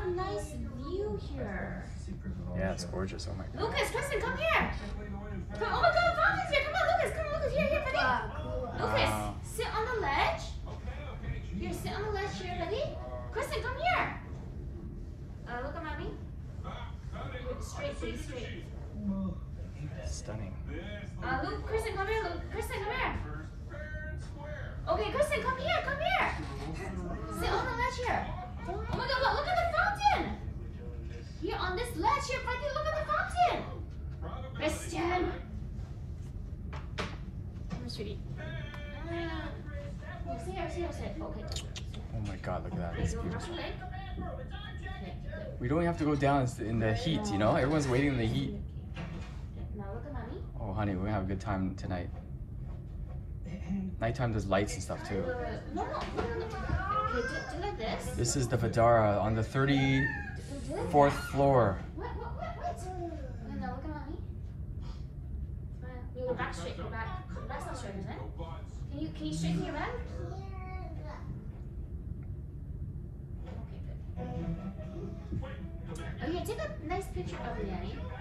a nice view here. Yeah, it's gorgeous. Oh my god. Lucas, Kristen, come here. Come, oh my god, fountain's here. Come on, Lucas. Come on, Lucas. Here, buddy. Lucas, sit on the ledge. Here, sit on the ledge here, buddy. Kristen, come here. Look at mommy. Straight, please, straight. Stunning. Luke, Kristen, come here. Luke, Kristen, come here. Okay, Kristen, come here, come here. Sit on the ledge here. Oh my god, look at the fountain. Here on this ledge here, Frankie, look at the fountain. Kristen. Come here, sweetie. Sit. Okay. Oh my god, look at that. It's beautiful. Okay. We don't have to go down in the heat, you know? Everyone's waiting in the heat. Now look at mommy. Oh, honey, we're gonna have a good time tonight. Nighttime, there's lights and stuff too. No. Okay, do like this. This is the Vidara on the 34th floor. What? Okay, now look at mommy. Smile. Your back straight. Your back's not straight, isn't it? Can you straighten your back? Okay, good. Okay, take a nice picture of me, Annie.